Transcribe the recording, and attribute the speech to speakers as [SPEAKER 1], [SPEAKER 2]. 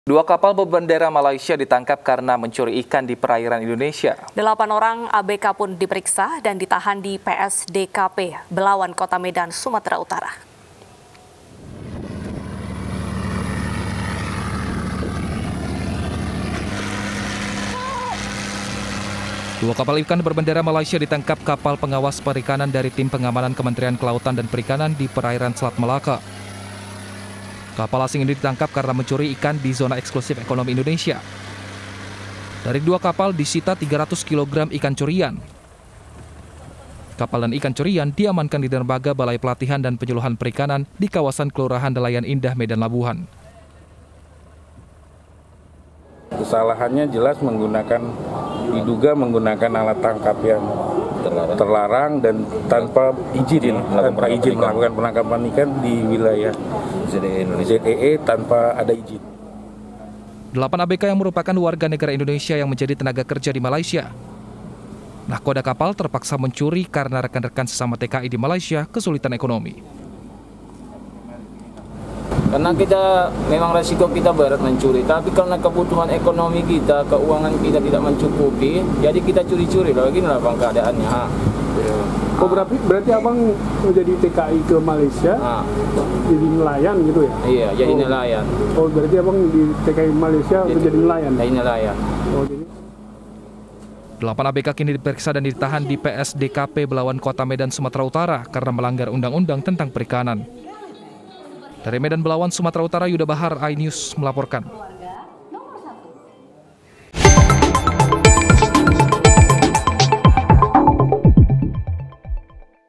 [SPEAKER 1] Dua kapal berbendera Malaysia ditangkap karena mencuri ikan di perairan Indonesia.
[SPEAKER 2] 8 orang ABK pun diperiksa dan ditahan di PSDKP Belawan, Kota Medan, Sumatera Utara.
[SPEAKER 3] Dua kapal ikan berbendera Malaysia ditangkap kapal pengawas perikanan dari tim pengamanan Kementerian Kelautan dan Perikanan di perairan Selat Melaka. Kapal asing ini ditangkap karena mencuri ikan di zona eksklusif ekonomi Indonesia. Dari dua kapal disita 300 kg ikan curian. Kapal dan ikan curian diamankan di dermaga Balai Pelatihan dan Penyuluhan Perikanan di kawasan Kelurahan Delayan Indah, Medan Labuhan.
[SPEAKER 4] Kesalahannya jelas diduga menggunakan alat tangkap yang terlarang dan tanpa izin melakukan penangkapan ikan di wilayah ZEE tanpa ada izin.
[SPEAKER 3] 8 ABK yang merupakan warga negara Indonesia yang menjadi tenaga kerja di Malaysia. Nahkoda kapal terpaksa mencuri karena rekan-rekan sesama TKI di Malaysia kesulitan ekonomi.
[SPEAKER 5] Karena memang resiko kita berat mencuri, tapi karena kebutuhan ekonomi kita, keuangan kita tidak mencukupi, jadi kita curi-curi. Beginilah bang keadaannya.
[SPEAKER 6] Oh, berarti abang menjadi TKI ke Malaysia, jadi nelayan gitu ya?
[SPEAKER 5] Iya, jadi nelayan.
[SPEAKER 6] Oh, berarti abang di TKI Malaysia untuk jadi nelayan?
[SPEAKER 5] Jadi nelayan.
[SPEAKER 6] Oh, jadi
[SPEAKER 3] 8 ABK kini diperiksa dan ditahan di PSDKP Belawan, Kota Medan, Sumatera Utara karena melanggar undang-undang tentang perikanan. Dari Medan Belawan, Sumatera Utara, Yuda Bahar, iNews melaporkan.